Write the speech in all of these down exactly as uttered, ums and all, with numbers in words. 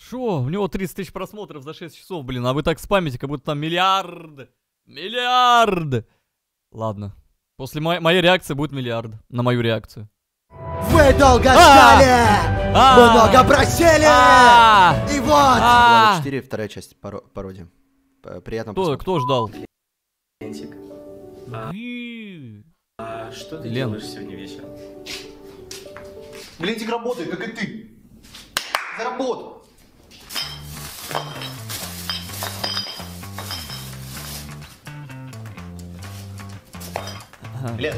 Шо? У него тридцать тысяч просмотров за шесть часов, блин. А вы так спамите, как будто там миллиард. Миллиард. Ладно. После мо моей реакции будет миллиард. На мою реакцию. Вы долго ждали! Много просили! И вот! Влада четыре, вторая часть пародия. Приятно кто, кто ждал? Лентик. А, а что ты Лен. делаешь сегодня вечером? Лентик работает, как и ты. За работу. Лен.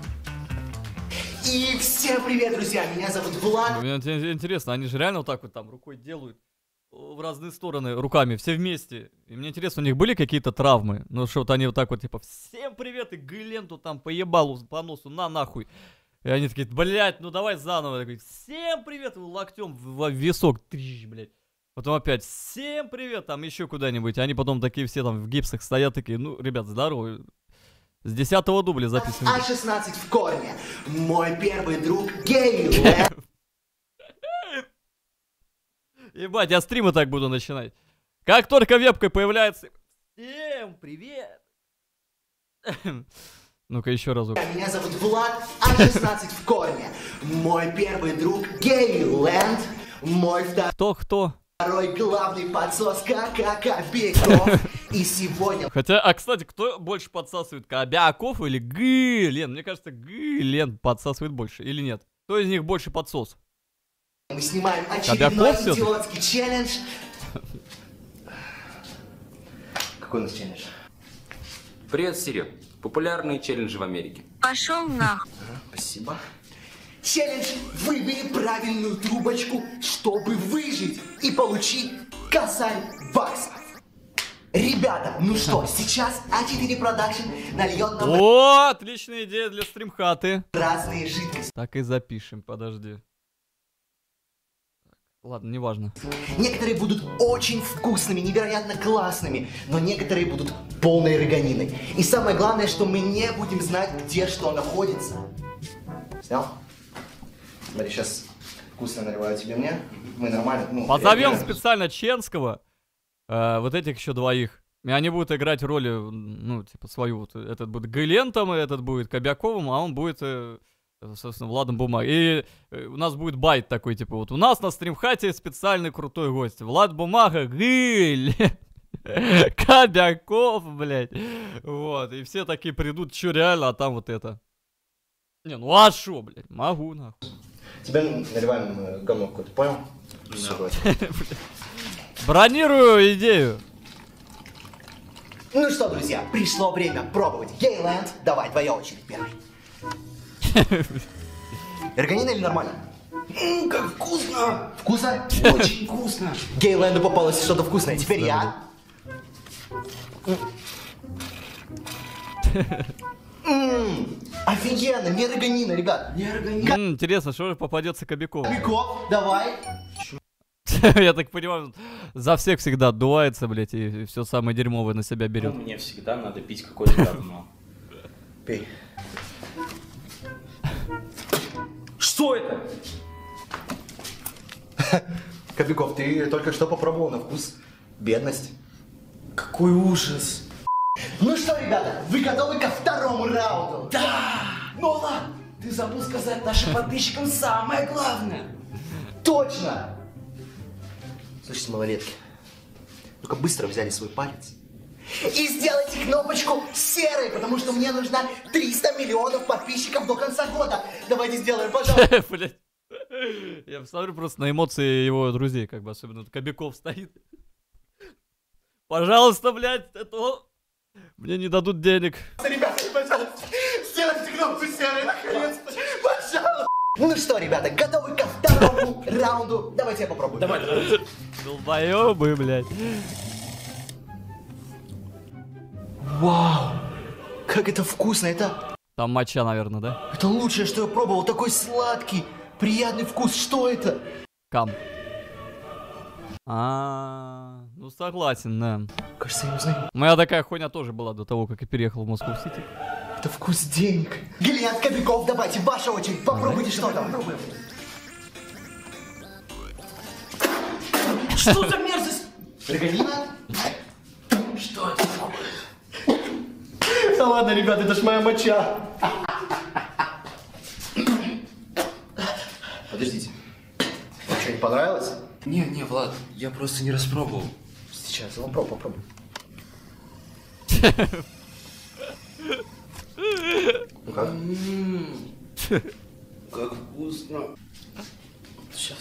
И всем привет, друзья! Меня зовут Влад. Мне интересно, они же реально вот так вот там рукой делают в разные стороны, руками, все вместе. И мне интересно, у них были какие-то травмы? Ну что, вот они вот так вот, типа, всем привет, и Гыленту там поебалу по носу, на нахуй. И они такие, блядь, ну давай заново. Такой, всем привет, локтем в висок, трищ, блядь. Потом опять, всем привет, там еще куда-нибудь. Они потом такие все там в гипсах стоят, такие, ну, ребят, здорово. С десятого дубля записываем. А шестнадцать в корне. Мой первый друг гей. Ебать, я стримы так буду начинать. Как только вебка появляется... Всем привет! Ну-ка еще разок. Меня зовут Влад, а шестнадцать в корне. Мой первый друг Гейленд. Мой Кто-кто? второй главный подсос Кобяков. И сегодня... Хотя, а кстати, кто больше подсасывает? Кобяков или Гылен? Мне кажется, Гылен подсасывает больше. Или нет? Кто из них больше подсос? Мы снимаем очередной идиотский челлендж. Какой у нас челлендж? Привет, Сири. Популярные челленджи в Америке. Пошел нахуй. Спасибо. Челлендж «Выбери правильную трубочку, чтобы выжить и получить косарь баксов». Ребята, ну что, сейчас а четыре Продакшн нальет нам... О, отличная идея для стримхаты. Разные жидкости. Так и запишем, подожди. Ладно, неважно. Некоторые будут очень вкусными, невероятно классными, но некоторые будут полной рыганиной. И самое главное, что мы не будем знать, где что находится. Снял? Смотри, сейчас вкусно наливаю тебе мне. Мы нормально. Ну, позовем специально Ченского, э, вот этих еще двоих. И они будут играть роли, ну, типа, свою. Вот, этот будет Гылентом, этот будет Кобяковым, а он будет... Э, собственно, Владом Бумага. И э, у нас будет байт такой, типа, вот у нас на стримхате специальный крутой гость. Влад Бумага, Гыль, Кобяков, блядь. Вот, и все такие придут, чё реально, а там вот это. Не, ну а шо, блядь, могу, нахуй. Тебе наливаем э, говно какое-то, понял? Бронирую идею. Ну что, друзья, пришло время пробовать. Гейленд, давай, твоя очередь первый. Эрганина или нормально? Ммм, как вкусно! Вкусно? Очень вкусно! Гейленду попалось что-то вкусное, теперь я. Ммм, офигенно, не эрганина, ребят, не эрганина. М, интересно, что же попадется Кобякову? Кобяков, давай. Я так понимаю, за всех всегда отдувается, блядь, и все самое дерьмовое на себя берет. Ну, мне всегда надо пить какое-то говно. Пей. Что это? Кобяков, ты только что попробовал на вкус бедность. Какой ужас. Ну что, ребята, вы готовы ко второму раунду? Да! Нола, ты забыл сказать нашим подписчикам самое главное. Точно! Слушайте, малолетки, только быстро взяли свой палец и сделайте кнопочку серой, потому что мне нужно триста миллионов подписчиков до конца года. Давайте сделаем, пожалуйста. Блядь. Я посмотрю просто на эмоции его друзей, как бы, особенно Кобяков стоит. Пожалуйста, блядь, это... Мне не дадут денег. Ребята, пожалуйста, сделайте кнопку серой, наконец-то, пожалуйста. Ну что, ребята, готовы ко второму раунду? Давайте я попробую. Давай, давай. Долбоёбы, блядь. Вау, как это вкусно, это... Там моча, наверное, да? Это лучшее, что я пробовал, такой сладкий, приятный вкус, что это? Кам. А, ну согласен, да. Кажется, я узнаю. Моя такая хуйня тоже была до того, как я переехал в Москву-Сити. Это вкус денег. Гильян Кобяков, давайте, ваша очередь, попробуйте, что там. Что за мерзость? Роганина? Что это такое? Да ладно, ребят, это ж моя моча. Подождите. Вам что-нибудь понравилось? Не, не, Влад, я просто не распробовал. Сейчас, ну попробуй, попробуй. Ну как? Как вкусно. Сейчас.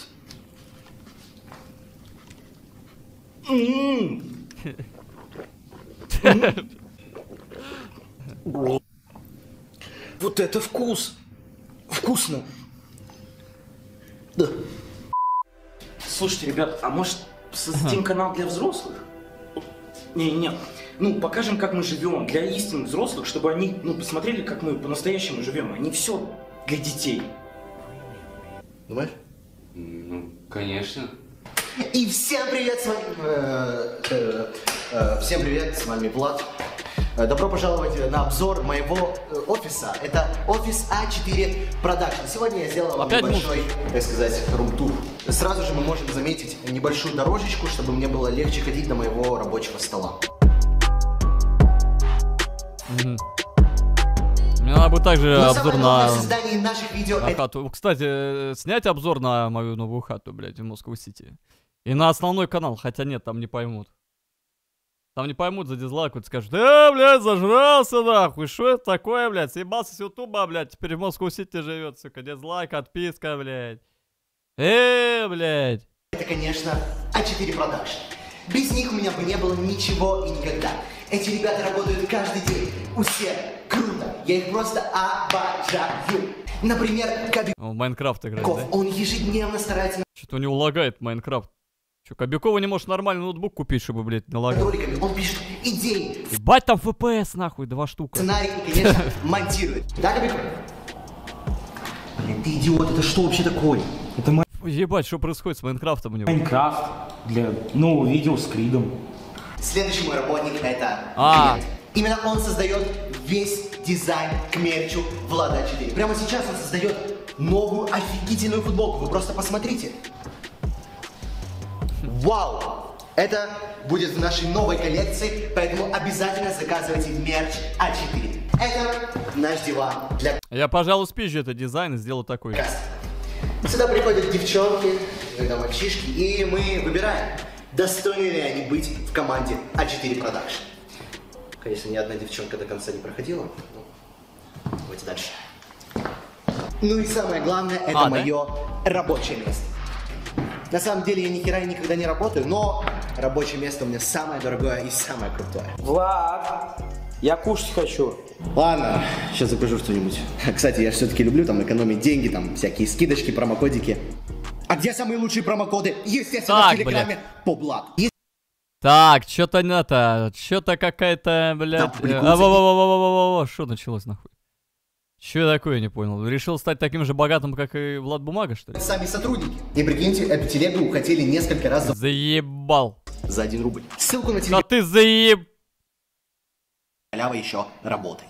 Вот это вкус! Вкусно! Да. Слушайте, ребят, а может создадим канал для взрослых? Не-не-не, ну покажем, как мы живем для истинных взрослых, чтобы они, ну, посмотрели, как мы по-настоящему живем, а не все для детей. Думаешь? Ну, конечно. И всем привет, с вами... э, э, э, всем привет, с вами Влад. Э, Добро пожаловать на обзор моего э, офиса. Это офис а четыре Production. Сегодня я сделал вам Опять небольшой, так сказать, рум-тур. Сразу же мы можем заметить небольшую дорожечку, чтобы мне было легче ходить до моего рабочего стола. Мгм. Мне надо будет также Но обзор самое главное на... в создании наших видео на это... хату. Кстати, э, снять обзор на мою новую хату, блядь, в Москва-Сити. И на основной канал, хотя нет, там не поймут. Там не поймут, за дизлайк вот скажут: э, блядь, зажрался нахуй, что это такое, блядь, съебался с ютуба, блядь, теперь в Москва-Сити живет, сука, дизлайк, отписка, блядь. Э, блядь. Это, конечно, а четыре Production. Без них у меня бы не было ничего и никогда. Эти ребята работают каждый день. У всех круто. Я их просто обожаю. Например, Кобяков. Он в Майнкрафт играет, да? Он ежедневно старается Что-то у него лагает Майнкрафт. Че, Кобякова не может нормальный ноутбук купить, чтобы, блядь, над налагать? роликами. Он пишет идеи, Ебать там эф пи эс, нахуй, два штука. сценарий и, конечно, монтирует. Да, Кобяков? Блин, ты идиот, это что вообще такое? Это мой Ебать, что происходит с Майнкрафтом у него? Майнкрафт для нового видео с Кридом. Следующий мой работник это А. Глеб. Именно он создает весь дизайн к мерчу Влада а четыре. Прямо сейчас он создает новую офигительную футболку. Вы просто посмотрите. Вау! Это будет в нашей новой коллекции, поэтому обязательно заказывайте мерч а четыре. Это наш диван для Я, пожалуй, спизжу этот дизайн и сделаю такой. каста. Сюда приходят девчонки, иногда мальчишки, и мы выбираем, достойны ли они быть в команде а четыре Production. Конечно, ни одна девчонка до конца не проходила. Ну, давайте дальше. Ну и самое главное, это А, да? мое рабочее место. На самом деле я ни хера и никогда не работаю, но рабочее место у меня самое дорогое и самое крутое. Влад, я кушать хочу. Ладно, сейчас закажу что-нибудь. Кстати, я все-таки люблю там экономить деньги, там всякие скидочки, промокодики. А где самые лучшие промокоды? Естественно, Так, в Телеграме Поблат. Так, что-то не это, что-то какая-то, блядь, публикуется. а, во, во, во, во, во, во, что началось нахуй? Что такое, не понял? Решил стать таким же богатым, как и Влад Бумага, что ли? Сами сотрудники. И прикиньте, эту телегу хотели несколько раз за, Заебал. за один рубль. Ссылку на Да телегу ты заеб... халява еще работает.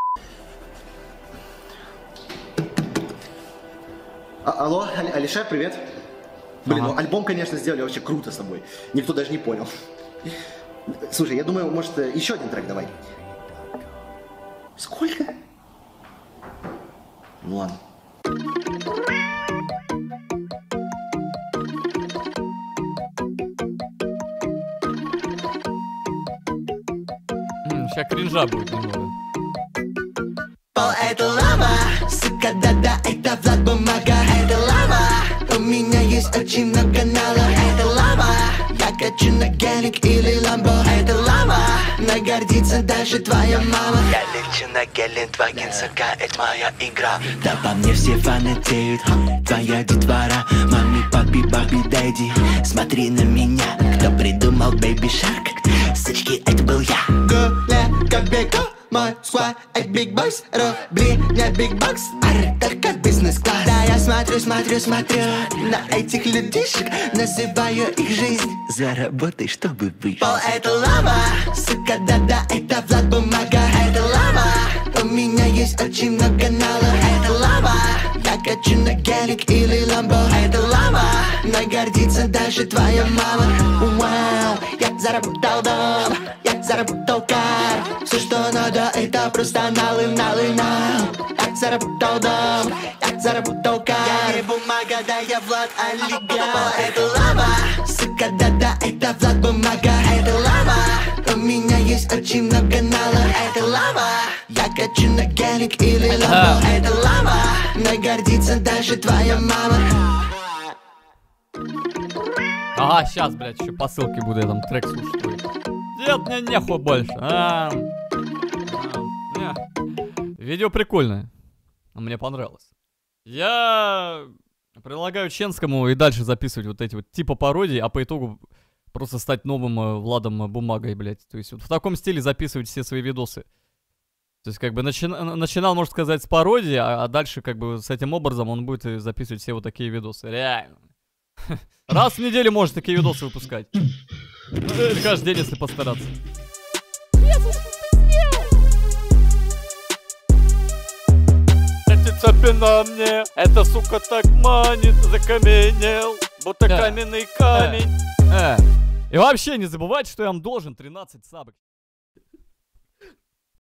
А, алло, Али- Алишер, привет. Блин, Ага. ну альбом, конечно, сделали вообще круто с тобой. Никто даже не понял. Слушай, я думаю, может, э, еще один трек давай. Сколько? Ну ладно. Сейчас кринжа будет немного. Пол это лава, сука, да-да, это Влад Бумага. Это лава, у меня есть очень много нала. Это лава, я качу на гелик или ламбо. Это лава, но гордится даже твоя мама. Я лечу на Гелендваген, сука, это моя игра. Да по мне все фанатеют, твоя детвора. Мами, папи, баби, дэдди, смотри на меня. Кто придумал Baby Shark? Сучки, это был я. Гуля, Кобяков, мой сквад, эй, big boys, рубли, не big box, ар, только бизнес-класс. Да, я смотрю, смотрю, смотрю на этих людишек, называю их жизнь. Заработай, чтобы выжить. Пол это лава, сука, да-да, это Влад Бумага. Это лава, у меня есть очень много нала. Это лава, я качу на гелик или ламбо. Это лава, мной гордится даже твоя мама. Вау, я заработал дом, я заработал кар. Все, что надо, это просто налы, налы, нал. Я заработал дом, я заработал кар. Я не бумага, да я Влад Олигал. Это лава, сука, да-да, это Влад бумага. Это лава, у меня есть очень много нала. Это лава, я качу на гелик или ламбо. Это лава, мной гордится даже твоя мама. Ага, сейчас, блядь, еще по ссылке буду я там трек слушать. Делать мне нехуй больше. А, а, не. Видео прикольное. Мне понравилось. Я предлагаю Ченскому и дальше записывать вот эти вот типа пародии, а по итогу просто стать новым э, Владом Бумагой, блядь. То есть вот в таком стиле записывать все свои видосы. То есть как бы начи... начинал, можно сказать, с пародии, а, а дальше как бы с этим образом он будет записывать все вот такие видосы. Реально. Раз в неделю может такие видосы выпускать. Или каждый день, если постараться. Эти цепи на мне, эта сука так манит, закаменел, будто каменный камень. И вообще не забывайте, что я вам должен тринадцать сабок.